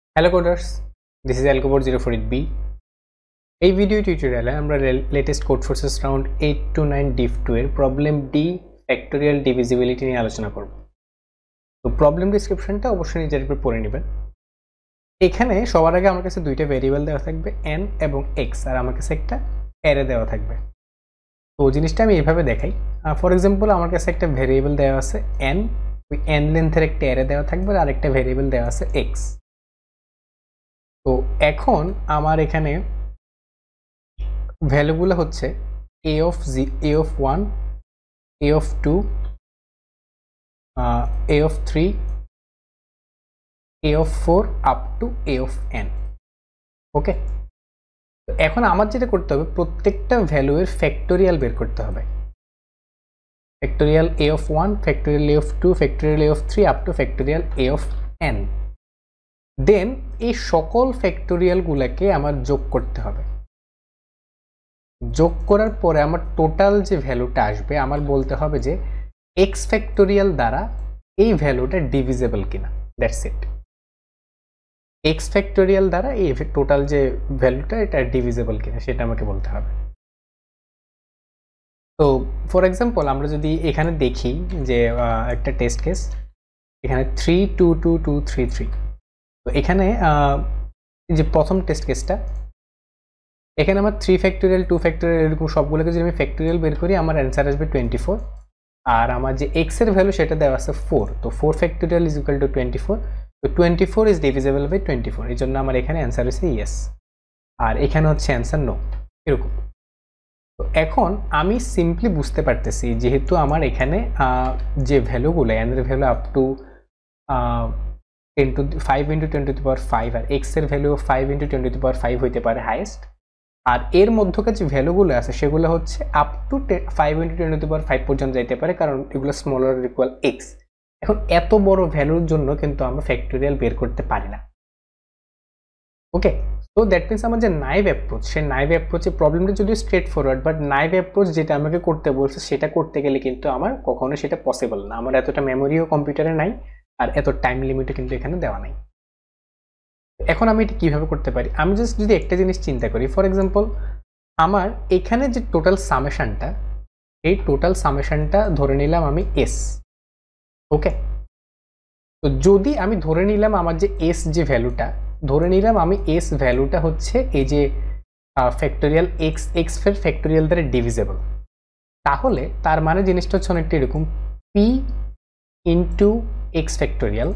Hello coders, this is AlgoBot04B. এই video টিউটোরিয়ালে আমরা latest Codeforces round 8 to 9 div 2 এর প্রবলেম ডি ফ্যাক্টোরিয়াল ডিভিজিবিলিটি নিয়ে আলোচনা করব। তো প্রবলেম ডেসক্রিপশনটা অবশ্যই নিজের উপর পড়ে নেবেন। এখানে সবার আগে আমার কাছে দুইটা ভেরিয়েবল দেওয়া থাকবে n এবং x, আর আমার কাছে একটা অ্যারে দেওয়া থাকবে। তো জিনিসটা আমি এইভাবে দেখাই। ফর এক্সাম্পল আমার কাছে একটা ভেরিয়েবল দেওয়া আছে n, ওই n লেন্থের একটা অ্যারে দেওয়া থাকবে আর একটা ভেরিয়েবল দেওয়া আছে x। তো এখন আমার এখানে ভ্যালুগুলো হচ্ছে a of 1, a of 2, a of 3, a of 4 up to a of n। ওকে, তো এখন আমার যেটা করতে হবে, প্রত্যেকটা ভ্যালুয়ের ফ্যাক্টোরিয়াল বের করতে হবে। Factorial a of 1, factorial a of 2, factorial a of 3 up to factorial a of n। Then এই সকল ফ্যাক্টোরিয়ালগুলোকে আমার যোগ করতে হবে। যোগ করার পরে আমার টোটাল যে ভ্যালুটা আসবে, আমার বলতে হবে যে এক্স ফ্যাক্টোরিয়াল দ্বারা এই ভ্যালুটা ডিভিজেবল কিনা। That's it. এক্স ফ্যাক্টোরিয়াল দ্বারা এই টোটাল যে ভ্যালুটা এটা ডিভিজেবল কিনা সেটা আমাকে বলতে হবে। তো ফর এক্সাম্পল আমরা যদি এখানে দেখি যে একটা টেস্ট কেস, এখানে 3 2 2 2 3 3। তো এখানে যে প্রথম টেস্ট কেসটা, এখানে আমার 3 ফ্যাক্টোরিয়াল 2 ফ্যাক্টোরিয়াল এরকম সবগুলোকে যদি আমি ফ্যাক্টোরিয়াল বের করি আমার অ্যান্সার আসবে 24। আর আমার যে এক্স এর ভ্যালু সেটা দেওয়া আছে 4। তো 4 ফ্যাক্টোরিয়াল ইজ ইকুয়াল টু 24। তো 24 ইজ ডিভিজেবল বাই 24, এই জন্য আমার এখানে অ্যান্সার হচ্ছে ইয়েস, আর এখানে হচ্ছে অ্যান্সার নো, এরকম। তো এখন আমি সিম্পলি বুঝতে পারতেছি যেহেতু আমার এখানে যে ভ্যালুগুলো এন এর ভ্যালু আপ টু 5 × 10⁵, আর এক্স এর ভ্যালু 5 × 10⁵ হইতে পারে হাইয়েস্ট, আর এর মধ্যকার যে ভ্যালুগুলো আছে সেগুলো হচ্ছে আপ টু 5 × 10⁵ পর্যন্ত যাইতে পারে, কারণ এগুলো স্মলার ইকুয়াল এক্স। এখন এত বড় ভ্যালুর জন্য কিন্তু আমরা ফ্যাক্টোরিয়াল বের করতে পারি না। ওকে, তো দ্যাট মিনস আমার যে নাইভ অ্যাপ্রোচ, সেই নাইভ অ্যাপ্রোচের প্রবলেমটা যদিও straightforward, but naive approach যেটা আমাকে করতে বলছে সেটা করতে গেলে কিন্তু আমার কখনো সেটা পসিবল না। আমার এতটা মেমোরিও কম্পিউটারে নাই, আর এত টাইম লিমিটও কিন্তু এখানে দেওয়া নাই। এখন আমি এটা কিভাবে করতে পারি? আমি জাস্ট যদি একটা জিনিস চিন্তা করি, ফর এক্সাম্পল আমার এখানে যে টোটাল সামেশনটা, এই টোটাল সামেশনটা ধরে নিলাম আমি এস। ওকে, তো যদি আমি ধরে নিলাম আমার যে এস যে ভ্যালুটা, ধরে নিলাম আমি এস ভ্যালুটা হচ্ছে এই যে ফ্যাক্টোরিয়াল এক্স, এক্স এর ফ্যাক্টোরিয়াল দ্বারা ডিভিজেবল, তাহলে তার মানে জিনিসটা হচ্ছে অনেকটা এরকম, P into x factorial,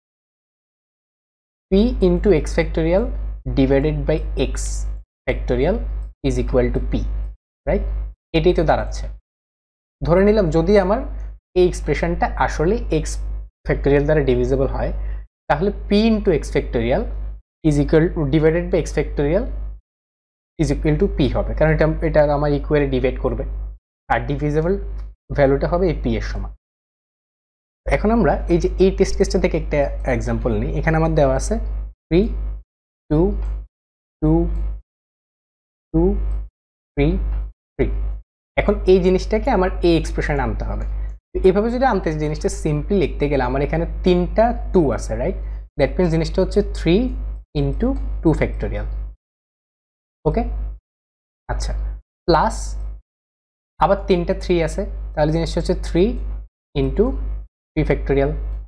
p into x factorial divided by x factorial is equal to p, right? এটাই তো দাঁড়াচ্ছে। ধরে নিলাম যদি আমার এই এক্সপ্রেশনটা আসলে x ফ্যাক্টোরিয়াল দ্বারা ডিভিজিবল হয়, তাহলে p into x factorial is equal to divided by x factorial is equal to p হবে, কারণ এটা আমার ইকুয়ালে ডিভাইড করবে, আর ডিভিজিবল ভ্যালুটা হবে এই p এর সমান। এখন আমরা এই যে এই টেস্ট কেসটা থেকে একটা এক্সাম্পল নিই। এখানে আমার দেওয়া আছে 3 2 2 2 3 3। এখন এই জিনিসটাকে আমার এই এক্সপ্রেশনে আনতে হবে। তো এভাবে যদি আনতে জিনিসটা সিম্পলি লিখতে গেলে আমার এখানে 3টা 2 আছে, রাইট? দ্যাট মিনস জিনিসটা হচ্ছে 3 × 2 ফ্যাক্টোরিয়াল। ওকে, আচ্ছা, প্লাস আবার 3টা 3 আছে, তাহলে জিনিসটা হচ্ছে 3 × 3 ফ্যাক্টোরিয়াল।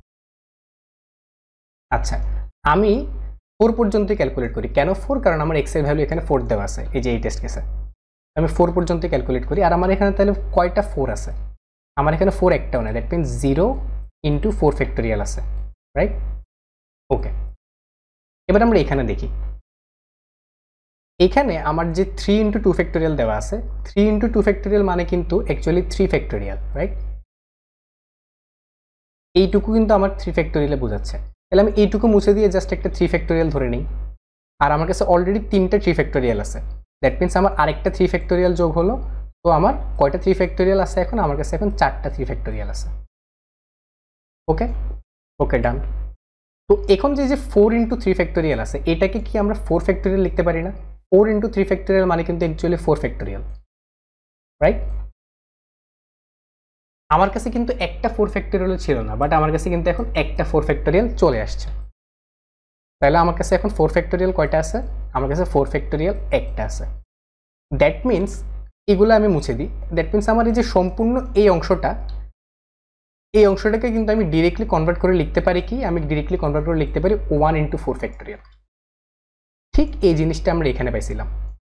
আচ্ছা, আমি 4 পর্যন্ত ক্যালকুলেট করি। কেন 4? কারণ আমার এক্স এর ভ্যালু এখানে 4 দেওয়া আছে এই যে এই টেস্ট কেসে। আমি 4 পর্যন্ত ক্যালকুলেট করি, আর আমার এখানে তাহলে কয়টা 4 আছে? আমার এখানে 4 একটাও না, দ্যাট মিনস 0 × 4 ফ্যাক্টোরিয়াল আছে, রাইট? ওকে, এবার আমরা এখানে দেখি। এখানে আমার যে 3 × 2 ফ্যাক্টোরিয়াল দেওয়া আছে, 3 × 2 ফ্যাক্টোরিয়াল মানে কিন্তু অ্যাকচুয়ালি 3 ফ্যাক্টোরিয়াল, রাইট? এইটুকু কিন্তু আমার 3 ফ্যাক্টোরিয়ালে বোঝাচ্ছে। তাহলে আমি এইটুকু মুছে দিয়ে জাস্ট একটা 3 ফ্যাক্টোরিয়াল ধরে নিই, আর আমার কাছে অলরেডি 3টা 3 ফ্যাক্টোরিয়াল আছে। দ্যাট মিনস আমার আরেকটা 3 ফ্যাক্টোরিয়াল যোগ হলো। তো আমার কয়টা 3 ফ্যাক্টোরিয়াল আছে এখন? আমার কাছে এখন 4টা 3 ফ্যাক্টোরিয়াল আছে। ওকে, ওকে, ডান। তো এখন যে 4 × 3 ফ্যাক্টোরিয়াল আছে, এটাকে কি আমরা 4 ফ্যাক্টোরিয়াল লিখতে পারি না? 4 × 3 ফ্যাক্টোরিয়াল মানে কিন্তু অ্যাকচুয়ালি 4 ফ্যাক্টোরিয়াল, রাইট? আমার কাছে কিন্তু একটা 4 ফ্যাক্টোরিয়াল ছিল না, বাট আমার কাছে কিন্তু এখন একটা 4 ফ্যাক্টোরিয়াল চলে আসছে। তাহলে আমার কাছে এখন 4 ফ্যাক্টোরিয়াল কয়টা আছে? আমার কাছে 4 ফ্যাক্টোরিয়াল একটা আছে। দ্যাট মিনস এগুলো আমি মুছে দিই। দ্যাট মিনস আমার এই যে সম্পূর্ণ এই অংশটাকে কিন্তু আমি ডিরেক্টলি কনভার্ট করে লিখতে পারি কি? আমি ডিরেক্টলি কনভার্ট করে লিখতে পারি 1 ইন্টু 4 ফ্যাক্টোরিয়াল। ঠিক এই জিনিসটা আমরা এখানে পাইছিলাম,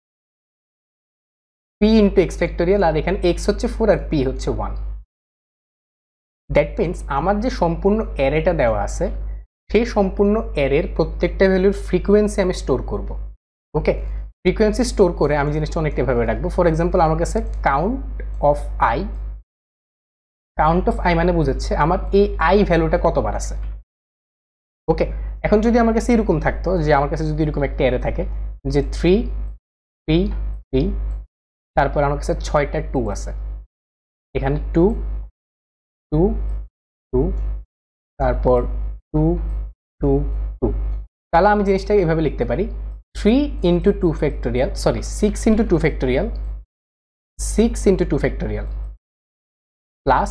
p ইন্টু এক্স ফ্যাক্টোরিয়াল, আর এখানে x হচ্ছে 4 আর p হচ্ছে 1। দ্যাট মিনস আমার যে সম্পূর্ণ অ্যারেটা দেওয়া আছে সেই সম্পূর্ণ অ্যারের প্রত্যেকটা ভ্যালুর ফ্রিকোয়েন্সি আমি স্টোর করব। ওকে, ফ্রিকোয়েন্সি স্টোর করে আমি জিনিসটা অনেকটা ভাবে রাখবো। ফর এক্সাম্পল আমার কাছে কাউন্ট অফ আই মানে বুঝাচ্ছে আমার এই আই ভ্যালুটা কতবার আছে। ওকে, এখন যদি আমার কাছে এরকম থাকতো যে আমার কাছে যদি এরকম একটা অ্যারে থাকে যে 3 3 3, তারপর আমার কাছে 6টা 2 আছে, এখানে 2 2 2, তারপর 2 2 2, তাহলে আমি জিনিসটাকে এভাবে লিখতে পারি 3 into 2 factorial, sorry 6 into 2 factorial, 6 into 2 factorial plus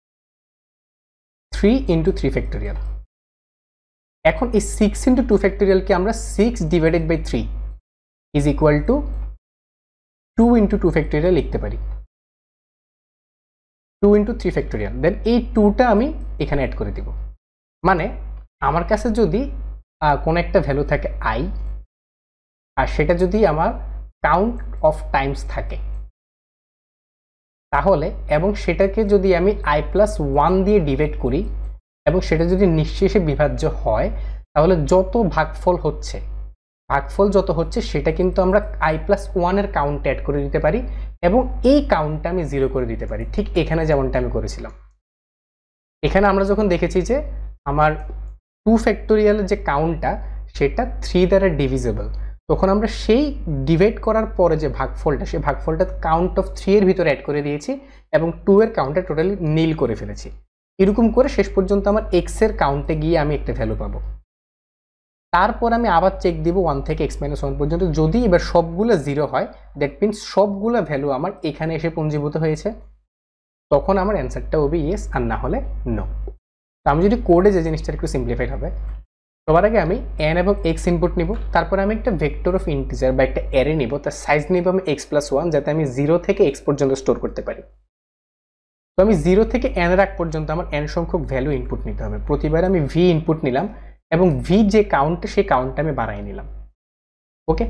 3 into 3 factorial. এখন এই 6 ইন্টু 2 ফ্যাক্টোরিয়ালকে আমরা 6 divided by 3 is equal to 2 into 2 factorial লিখতে পারি, 2 ইন্টু 3 ফ্যাক্টোরিয়াল। দেন এই 2টা আমি এখানে অ্যাড করে দিব। মানে আমার কাছে যদি কোনো একটা ভ্যালু থাকে আই, আর সেটা যদি আমার কাউন্ট অফ টাইমস থাকে তাহলে, এবং সেটাকে যদি আমি i প্লাস 1 দিয়ে ডিভাইড করি এবং সেটা যদি নিঃশেষে বিভাজ্য হয়, তাহলে যত ভাগফল যত হচ্ছে সেটা কিন্তু আমরা i প্লাস 1 এর কাউন্ট অ্যাড করে দিতে পারি এবং এই কাউন্টটা আমি 0 করে দিতে পারি। ঠিক এখানে যেমনটা আমি করেছিলাম। এখানে আমরা যখন দেখেছি যে আমার 2 ফ্যাক্টোরিয়ালের যে কাউন্টটা সেটা 3 দ্বারা ডিভিজেবল, তখন আমরা সেই ডিভাইড করার পরে যে ভাগফলটা, সেই ভাগফলটা কাউন্ট অফ 3 এর ভিতরে অ্যাড করে দিয়েছি এবং 2 এর কাউন্টটা টোটালি নীল করে ফেলেছি। এরকম করে শেষ পর্যন্ত আমার x এর কাউন্টে গিয়ে আমি একটা ভ্যালু পাবো। তারপর আমি আবার চেক দিব 1 থেকে x - 1 পর্যন্ত। যদি এবার সবগুলো 0 হয়, দ্যাট মিনস সবগুলো ভ্যালু আমার এখানে এসে পুঞ্জীভূত হয়েছে, তখন আমার অ্যান্সারটা হবে ইয়েস, আর না হলে নো। তো আমি যদি কোডে যে জিনিসটা একটু সিম্পলিফাইড হবে, সবার আগে আমি n এবং x ইনপুট নিব, তারপর আমি একটা ভেক্টর অফ ইন্টিজার বা একটা অ্যারে নিব, তার সাইজ নিব আমি x + 1, যাতে আমি 0 থেকে x পর্যন্ত স্টোর করতে পারি। তো আমি 0 থেকে n রাখ পর্যন্ত আমার n সংখ্যক ভ্যালু ইনপুট নিতে হবে। প্রতিবার আমি v ইনপুট নিলাম এবং v যে কাউন্ট, সেই কাউন্টটা আমি বাড়াই নিলাম। ওকে,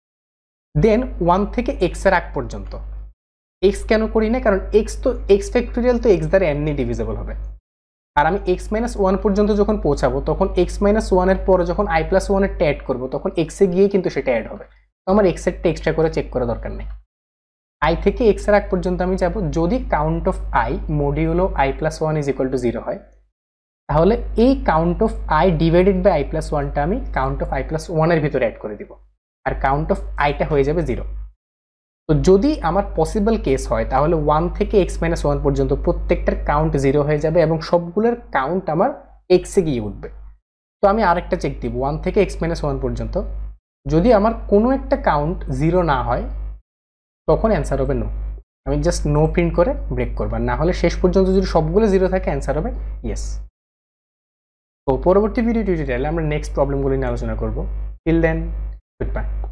দেন 1 থেকে x এর আগ পর্যন্ত x কেন করি না, কারণ x তো x ফ্যাক্টোরিয়াল তো x দ্বারা n নিয়ে ডিভিজেবল হবে, আর আমি x - 1 পর্যন্ত যখন পৌঁছাবো তখন x - 1 এর পরে যখন i + 1 এরটা অ্যাড করবো তখন x এ গিয়ে কিন্তু সেটা অ্যাড হবে। তো আমার x এরটা এক্সট্রা করে চেক করা দরকার নেই। i থেকে x এর আগ পর্যন্ত আমি যাব, যদি count of i modulo i + 1 = 0 হয়, তাহলে এই count of i divided by i + 1টা আমি কাউন্ট অফ i + 1 এর ভিতরে অ্যাড করে দিব, আর কাউন্ট অফ iটা হয়ে যাবে 0। তো যদি আমার পসিবল কেস হয় তাহলে 1 থেকে x - 1 পর্যন্ত প্রত্যেকটার কাউন্ট 0 হয়ে যাবে এবং সবগুলোর কাউন্ট আমার x এ গিয়ে উঠবে। তো আমি আরেকটা চেক দিব 1 থেকে x - 1 পর্যন্ত, যদি আমার কোনো একটা কাউন্ট 0 না হয় তখন অ্যান্সার হবে নো। আমি জাস্ট নো প্রিন্ট করে ব্রেক করব, না হলে শেষ পর্যন্ত যদি সবগুলো 0 থাকে অ্যান্সার হবে ইয়েস। তো পরবর্তী ভিডিও টিউটোরিয়ালে আমরা নেক্সট প্রবলেমগুলো নিয়ে আলোচনা করব। Till then, good by.